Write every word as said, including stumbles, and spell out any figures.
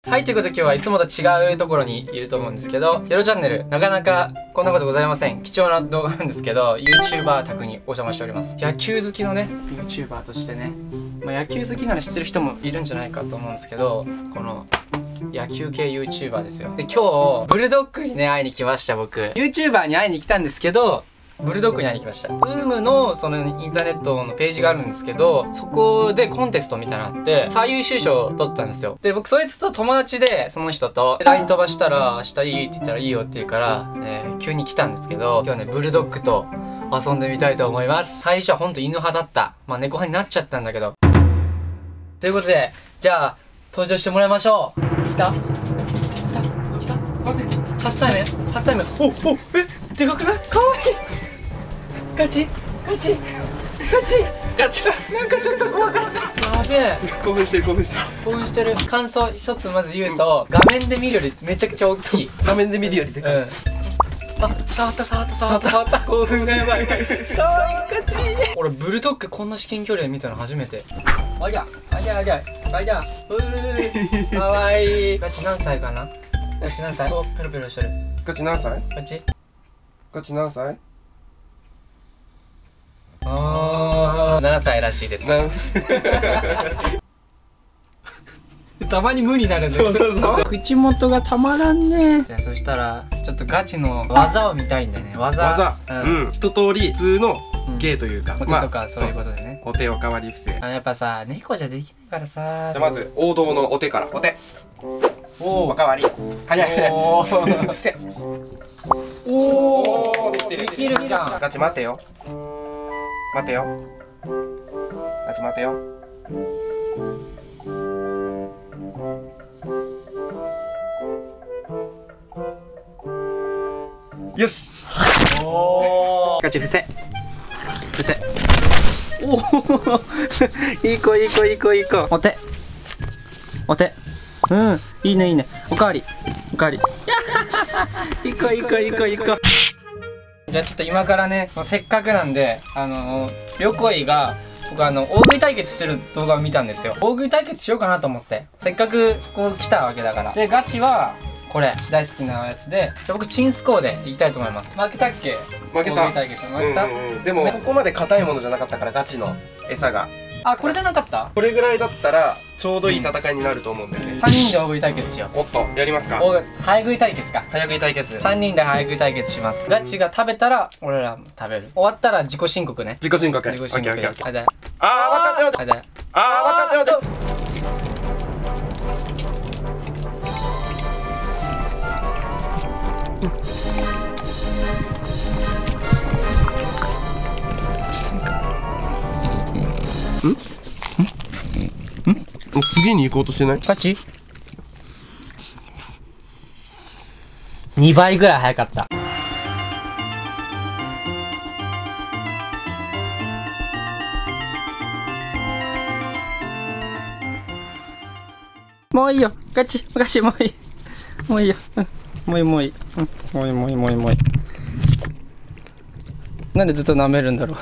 はい、ということで今日はいつもと違うところにいると思うんですけど、よろチャンネル、なかなかこんなことございません。貴重な動画なんですけど、YouTuber 宅にお邪魔しております。野球好きのね、YouTuber としてね、まあ、野球好きなら知ってる人もいるんじゃないかと思うんですけど、この野球系 YouTuber ですよ。で、今日、ブルドッグにね、会いに来ました、僕。YouTuber に会いに来たんですけど、ブルドッグに会いに来ました。ウームのそのインターネットのページがあるんですけど、そこでコンテストみたいなのあって、最優秀賞を取ったんですよ。で、僕そいつと友達で、その人と ライン 飛ばしたら、明日いいって言ったらいいよって言うから、えー、急に来たんですけど、今日はね、ブルドッグと遊んでみたいと思います。最初はほんと犬派だった。まあ猫派になっちゃったんだけど。ということで、じゃあ、登場してもらいましょう。来た来た来た待って、初対面初対面おおえでかくないかわいいガチガチガチガチなんかちょっと怖かった。やべえ興奮してる興奮してる興奮してる。感想一つまず言うと、画面で見るよりめちゃくちゃ大きい。 画面で見るよりでかい。 うん、あ、触った触った触った触った興奮がやばい。かわいいガチ俺ブルドッグこんな至近距離で見たの初めて。ありゃありゃありゃありゃうーかわいい。ガチ何歳かな。ガチ何歳。おペロペロしてる。 ガチ何歳ガチガチ何歳あーななさいらしいです。 何歳たまに無になるんだよ。 そうそうそう口元がたまらんね。じゃあそしたらちょっとガチの技を見たいんだよね。技技うん、 うん、一通り普通の芸というか、 お手とかそういうことでね。 お手おかわり伏せ。じあやっぱさ猫じゃできないからさ。 ゃあまず王道のお手から。お手おおかわり早い早いお伏せおおーできてるできるじゃん。 ガチ待てよ待てよガチ待てよよしおーガチ伏せ伏せおおいい子いい子いい子いい子。お手お手うんいいねいいね。おかわりおかわりいい子いい子いい子いい子。じゃあちょっと今からねせっかくなんであのー、りょこいが僕あの大食い対決してる動画を見たんですよ。大食い対決しようかなと思ってせっかくこう来たわけだから。でガチはこれ大好きなやつで、僕チンスコーでいきたいと思います。負けたっけ。 負けた。 大食い対決負けた、 うんうんうん、でもここまで硬いものじゃなかったからガチの餌が。 あこれじゃなかった。 これぐらいだったらちょうどいい戦いになると思うんだよね。 さんにんで大食い対決しよう。 おっとやりますか。 大早食い対決か。 早食い対決。 さんにんで早食い対決します。ガチが食べたら俺らも食べる。終わったら自己申告ね。 自己申告。 自己申告で。あじゃああ待って待って待って。ああ待って待って待って。ん？ん？ん？次に行こうとしてない？ ガチ？にばいぐらい早かった。もういいよガチガチもういいもういいよ、うん、もういいもういい、うん、もういいもういいもういいもういい。なんでずっと舐めるんだろう